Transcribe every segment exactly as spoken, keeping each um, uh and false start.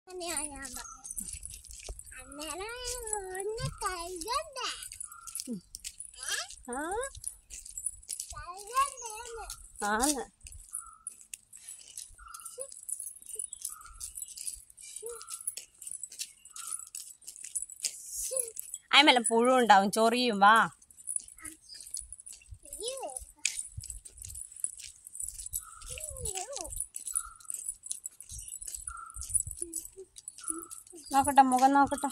ആന്ന് അയിമെല്ലാം പുഴു ഉണ്ടാവും ചൊറിയും വാ നോക്കട്ടെ മുഖം നോക്കട്ടെ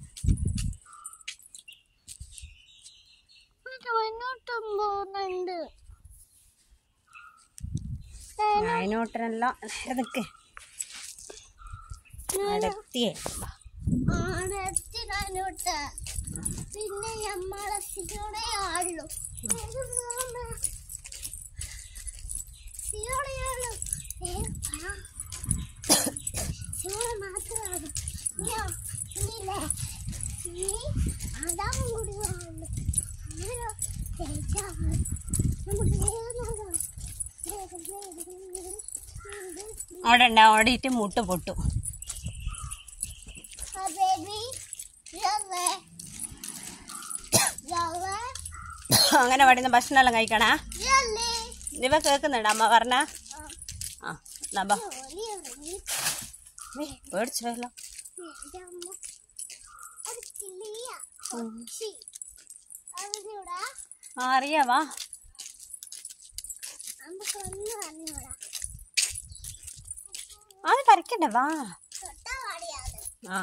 അതിനോട്ടനല്ല നേരെ നിക്ക് അടുത്തിയേ പിന്നെ നമ്മളെ സിയോടെ ആളു സിയോടെയാളു സിയോടെ മാത്രമാണ് അതാവും കൂടി അവിടെ ഉണ്ടാവും അവിടെ ഇട്ട് മുട്ട് പൊട്ടും അങ്ങനെ പഠിക്കുന്ന ഭക്ഷണമെല്ലാം കഴിക്കണേ ഇവ കേൾക്കുന്നുണ്ട് അമ്മ പറഞ്ഞ ആ എന്നാ പേടിച്ചല്ലോ അറിയാവാ അത് പറിക്കണ്ട വാ ആ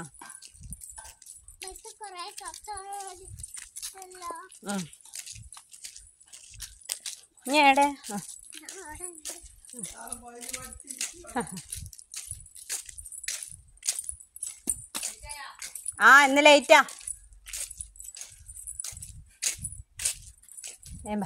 ഞാടെ ആ ഇന്ന് ലേറ്റാ ഏമ്പ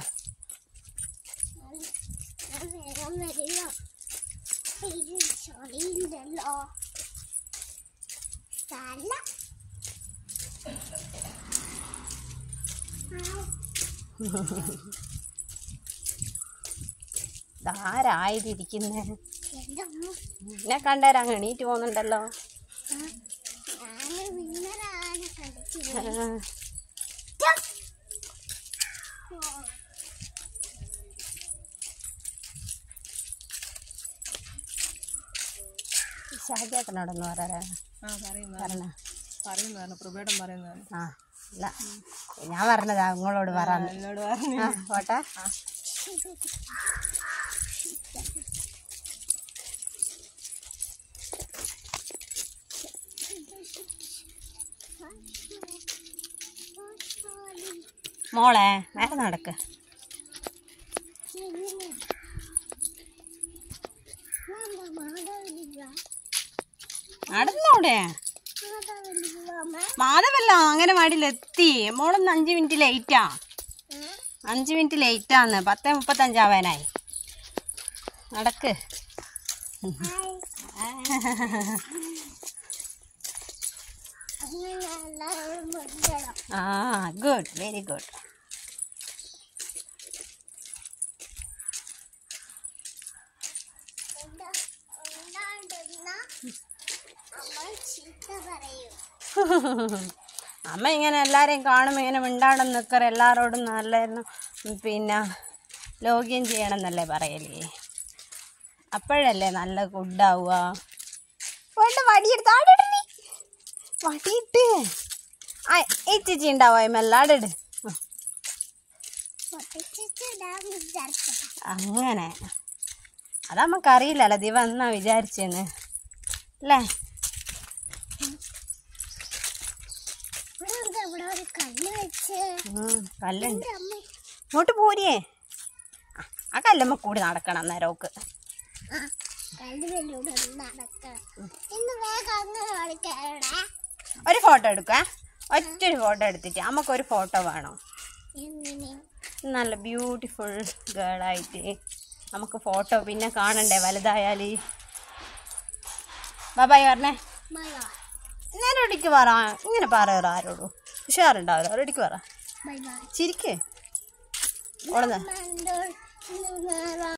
ധാരായിരിക്കുന്നേ എന്നെ കണ്ടേരാ എണീറ്റ് പോകുന്നുണ്ടല്ലോ ഷാജിയേട്ടനോടൊന്ന് പറയാ ആ ഇല്ല ഞാൻ പറഞ്ഞതാ നിങ്ങളോട് പറയാന്ന് പോട്ടെ മോളെ നേരെ നടക്ക് നടന്നോടെ മാധവല്ല അങ്ങനെ വാടിയിലെത്തി മോളൊന്ന് അഞ്ച് മിനിറ്റ് ലേറ്റാ അഞ്ച് മിനിറ്റ് ലേറ്റാന്ന് പത്തേ മുപ്പത്തഞ്ചാവാനായി നടക്ക് ആ ഗുഡ് വെരി ഗുഡ് അമ്മ ഇങ്ങനെ എല്ലാവരെയും കാണുമ്പോൾ ഇങ്ങനെ മിണ്ടാണ്ട് നിൽക്കറ എല്ലാവരോടും നല്ലായിരുന്നു പിന്നെ ലോഗിൻ ചെയ്യണം എന്നല്ലേ പറയല്ലേ അപ്പോഴല്ലേ നല്ല ഗുഡാവുക വേണ്ട വടിയെടുത്ത് ആടിട നീ വടിയിട്ട് ആ ഈ ചേച്ചി ഉണ്ടാവും അമ്മല്ലാടിട് അങ്ങനെ അത് നമുക്കറിയില്ലല്ലോ ദിവ എന്നാ വിചാരിച്ചെന്ന് അല്ലേ കല്ലുണ്ട് ഇങ്ങോട്ട് പോരിയേ ആ കല്ലുമ്മ കൂടി നടക്കണം അന്നേരമൊക്കെ ഒരു ഫോട്ടോ എടുക്കുക ഒറ്റൊരു ഫോട്ടോ എടുത്തിട്ട് നമുക്കൊരു ഫോട്ടോ വേണം നല്ല ബ്യൂട്ടിഫുൾ ഗേളായിട്ട് നമുക്ക് ഫോട്ടോ പിന്നെ കാണണ്ടേ വലുതായാൽ ബാബായി പറഞ്ഞേ നേരെ ഒടിക്ക് പറ ഇങ്ങനെ പറയാറോ ആരോടും ഉഷാറുണ്ടാവില്ല ഒരടിക്ക് പറ ചിരിക്കേ ഓടുന്ന